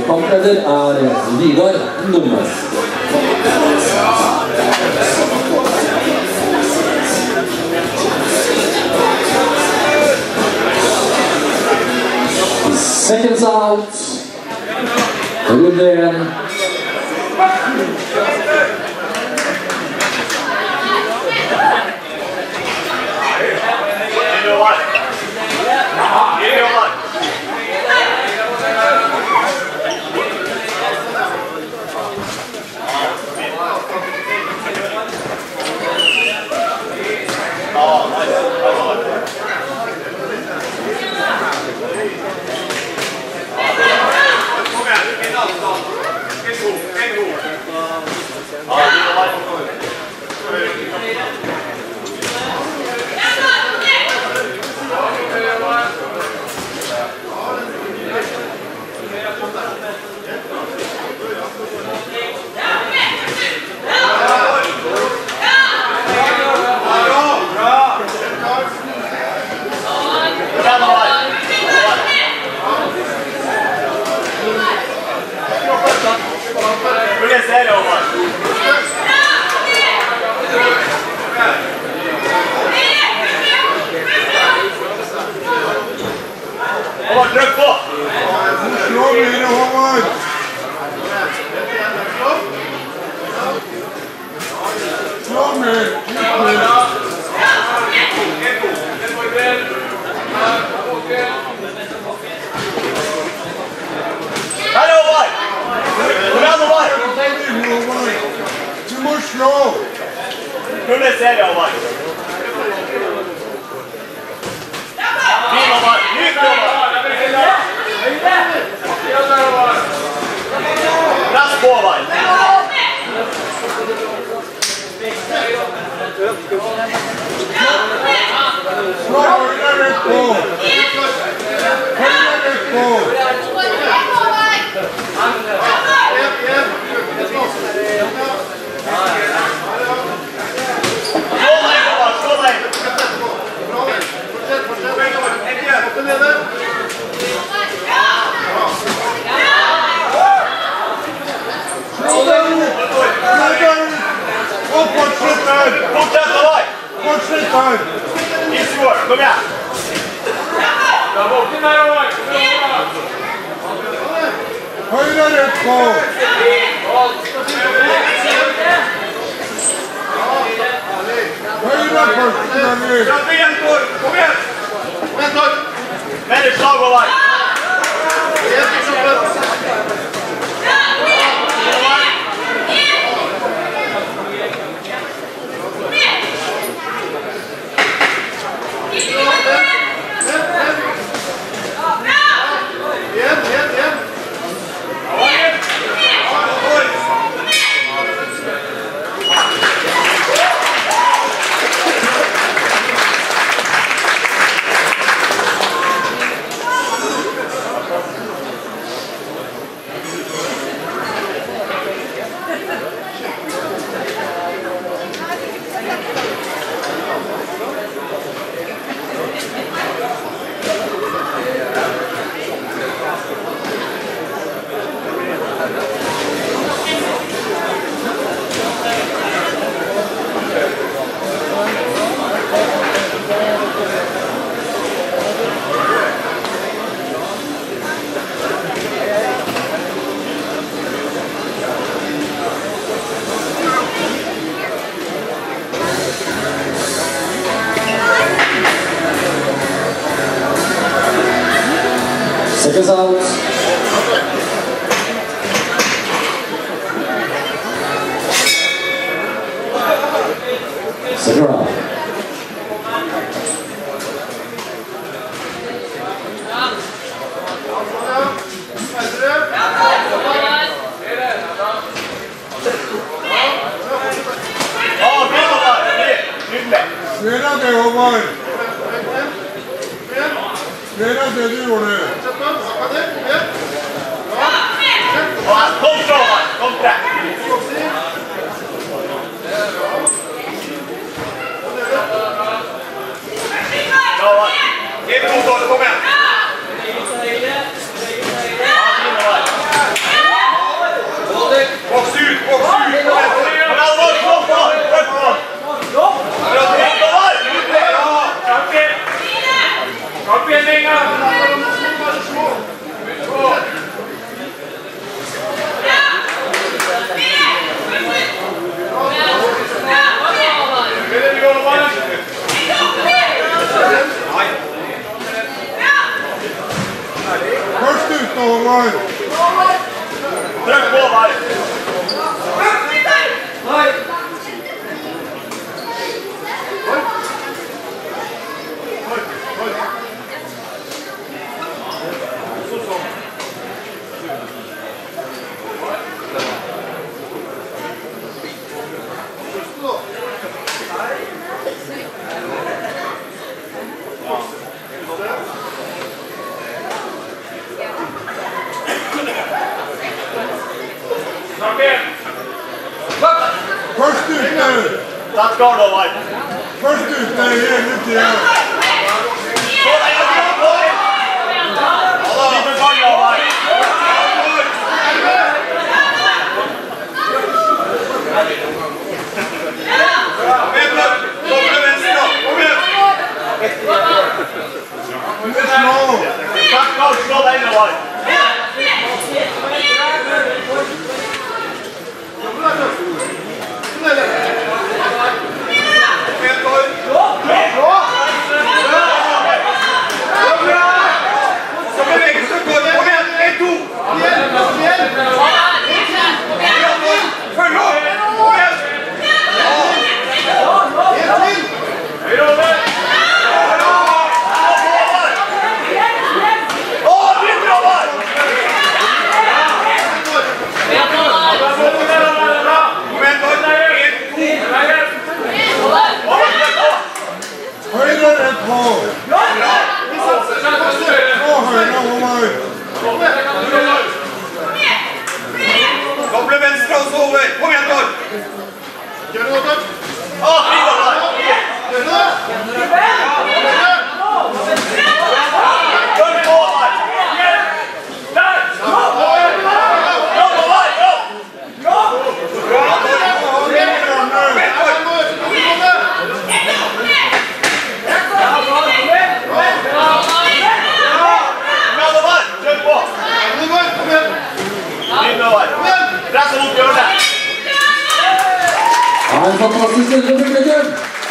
Kampleder Vidar Numme. Seconds out. Runde 1. Tryck på! Slå mer, Håvard! Slå mer! Her er Håvard! Kom igjen, Håvard! Du må slå! Fulle serie, Håvard. Fin, Håvard! Nyt, Håvard! Press på, Håvard! Slå høyre rett på! Høyre rett på! Slå deg, Håvard! Slå deg! Fortsett her! Fortsett, Håvard! Fortsett her! I skår, kom igjen! Høyre rett på! Høyre først, Daniel! Kom igjen, Tor! Kom igjen! Vent, Tor! Mer slag, Håvard! Seconds out. Second round. Mer av det, Håvard! Mer av det du gjorde! Kom fra, Håvard! Kom fra! Kom igjen! Håvard. Trykk på meg. Først ute. Tatt skål da, Mike. Først ute hele tiden. Få deg inn, få deg inn. Litt gang da, Mike. Slå deg inn, Mike. Doble venstre og så over. Kom igjen, Torp. Gjør det godt, Torp. En fantastisk runde, publikum!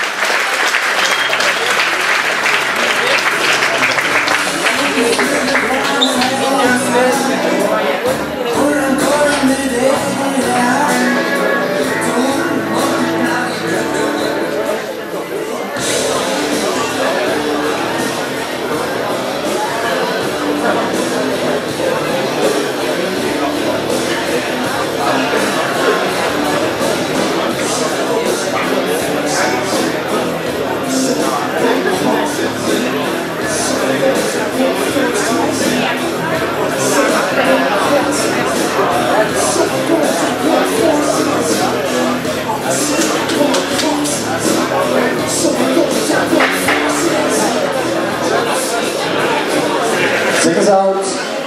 Check us out.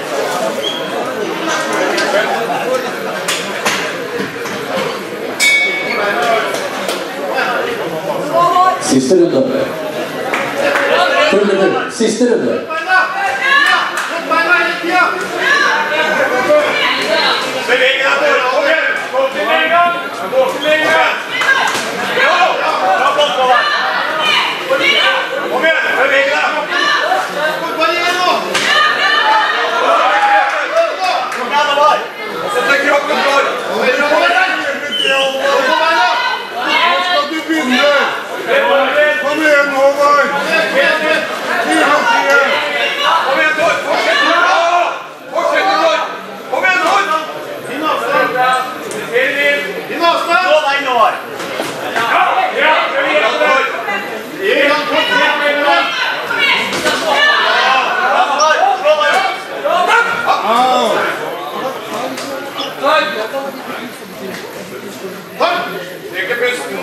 Siste runde. Siste runde. Beveg deg, Torp. Kom igjen. Gå til en gang. Gå til en gang. Ja, flott på deg. Kom igjen, beveg deg. Kom igjen nå. Kom igjen nå, Mike. Sett deg kroppen, Torp. Nå skal du begynne. Kom igjen, Håvard. Hele tiden. Kom igjen, Torp. Fortsett, Torp. Fortsett, Torp. Kom igjen, Torp. Din avstand. Slå deg inn, Håvard. Trekker pusten.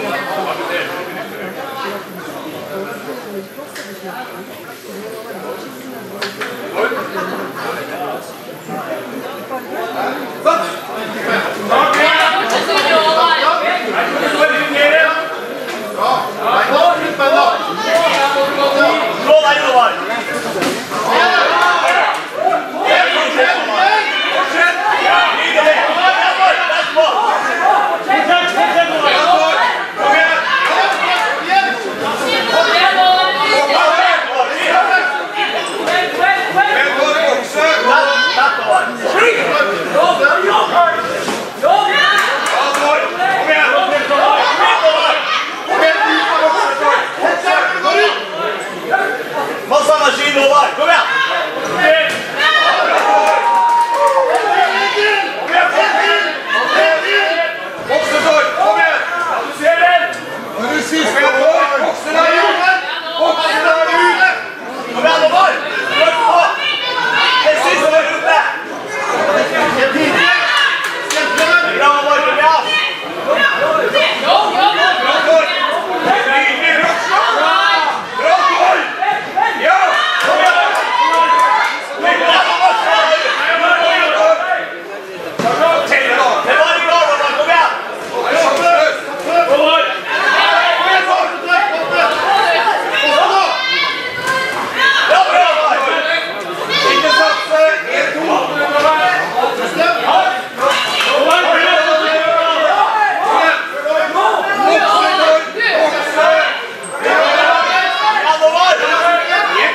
Slå deg inn, Håvard.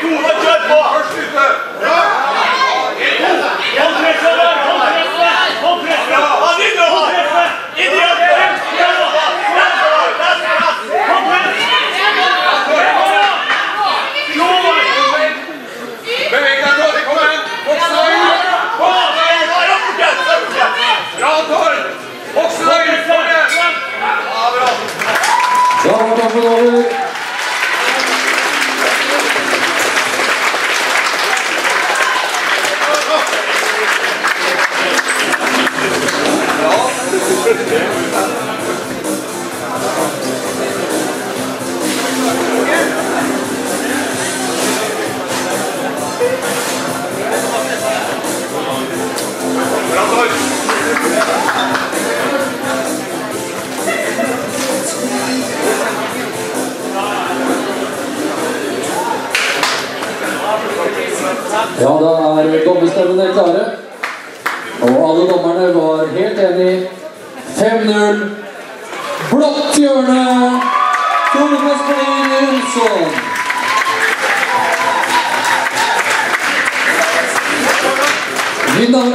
gode, kjør på! Først ute. Hold presset der, hold presset! Hold presset! Hold presset! Inn i hjertet! Hold presset! Beveg deg, Tord. Kom igjen. Vokse deg ut. Bra, Tord. Vokse deg ut. Kom igjen. Ja, bra. Da var kampen over. Bra, Tord. Ja, da er dommerstemmene klare. Og alle dommerne var helt enige. 5-0. Blått hjørne. Thomas Jonsson. Min navn